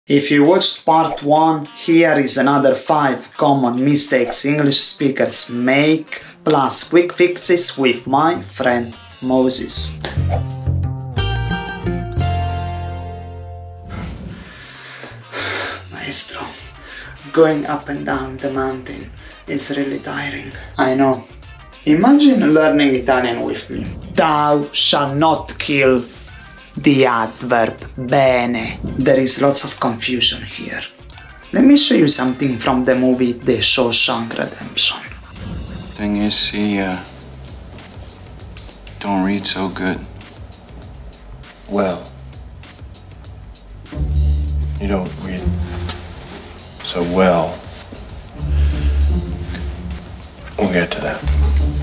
If you watched part 1, here is another 5 common mistakes English speakers make, plus quick fixes with my friend Moses. Maestro, going up and down the mountain is really tiring. I know. Imagine learning Italian with me. Thou shalt not kill. The adverb bene. There is lots of confusion here. Let me show you something from the movie The Shawshank Redemption. Thing is, he don't read so good. Well, you don't read so well. We'll get to that.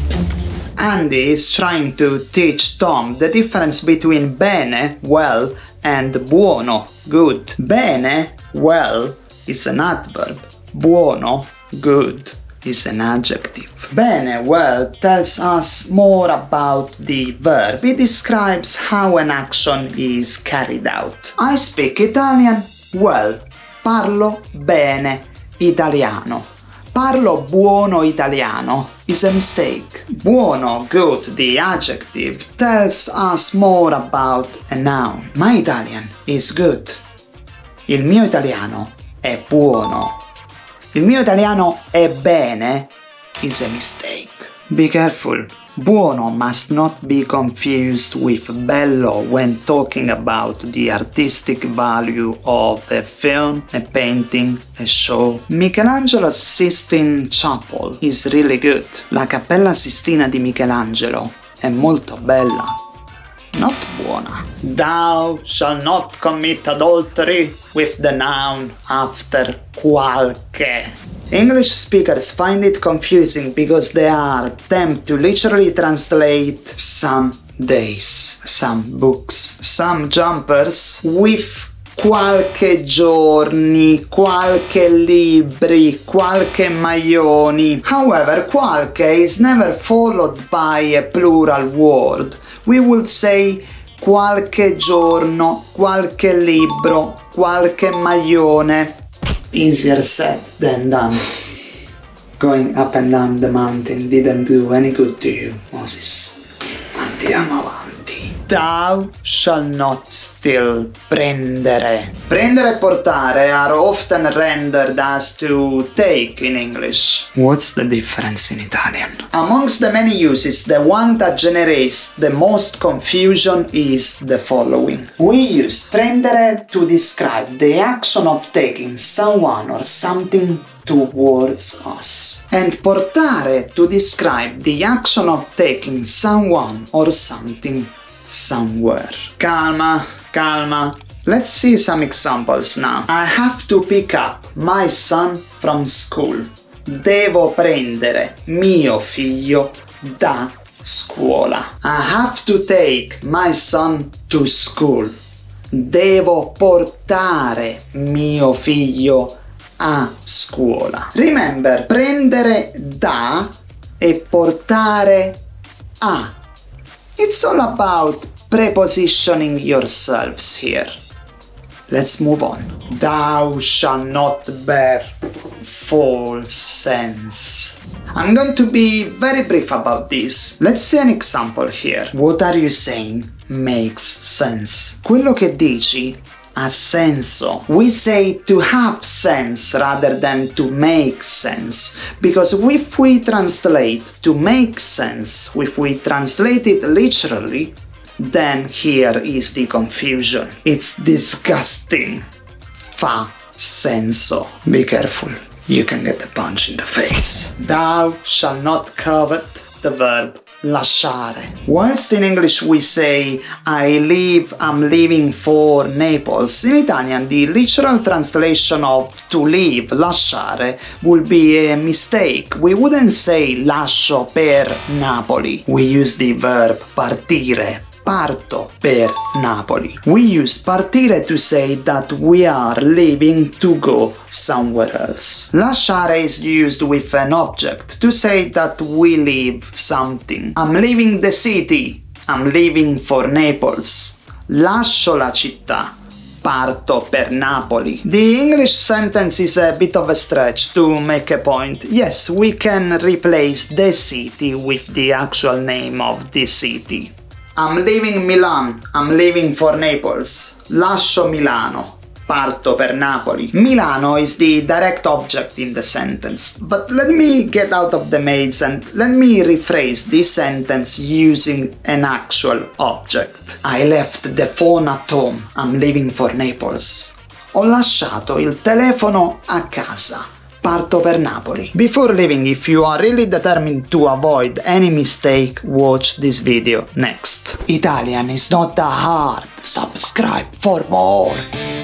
Andy is trying to teach Tom the difference between bene, well, and buono, good. Bene, well, is an adverb. Buono, good, is an adjective. Bene, well, tells us more about the verb. It describes how an action is carried out. I speak Italian well. Parlo bene italiano. Parlo buono italiano is a mistake. Buono, good, the adjective, tells us more about a noun. My Italian is good. Il mio italiano è buono. Il mio italiano è bene is a mistake. Be careful. Buono must not be confused with bello when talking about the artistic value of a film, a painting, a show. Michelangelo's Sistine Chapel is really good. La Cappella Sistina di Michelangelo è molto bella. Not buona. Thou shalt not commit adultery with the noun after qualche. English speakers find it confusing because they are tempted to literally translate some days, some books, some jumpers with qualche giorni, qualche libri, qualche maglioni. However, qualche is never followed by a plural word. We would say qualche giorno, qualche libro, qualche maglione. Easier said than done. Going up and down the mountain didn't do any good to you, Moses. Andiamo avanti. Thou shalt not steal. Prendere. Prendere e portare are often rendered as to take in English. What's the difference in Italian? Amongst the many uses, the one that generates the most confusion is the following. We use prendere to describe the action of taking someone or something towards us, and portare to describe the action of taking someone or something somewhere. Calma, calma. Let's see some examples now. I have to pick up my son from school. Devo prendere mio figlio da scuola. I have to take my son to school. Devo portare mio figlio a scuola. Remember, prendere da e portare a. It's all about prepositioning yourselves here. Let's move on. Thou shalt not bear false sense. I'm going to be very brief about this. Let's see an example here. What are you saying makes sense. Quello che dici ha senso. We say to have sense rather than to make sense, because if we translate to make sense, if we translate it literally, then here is the confusion. It's disgusting. Fa senso. Be careful. You can get a punch in the face. Thou shalt not covet the verb lasciare. Whilst in English we say I'm leaving for Naples, in Italian the literal translation of to leave, lasciare, would be a mistake. We wouldn't say lascio per Napoli. We use the verb partire. Parto per Napoli. We use partire to say that we are leaving to go somewhere else. Lasciare is used with an object to say that we leave something. I'm leaving the city. I'm leaving for Naples. Lascio la città. Parto per Napoli. The English sentence is a bit of a stretch to make a point. Yes, we can replace the city with the actual name of the city. I'm leaving Milan. I'm leaving for Naples. Lascio Milano. Parto per Napoli. Milano is the direct object in the sentence, but let me get out of the maze and let me rephrase this sentence using an actual object. I left the phone at home. I'm leaving for Naples. Ho lasciato il telefono a casa. Parto per Napoli. Before leaving, if you are really determined to avoid any mistake, watch this video next. Italian is not that hard. Subscribe for more.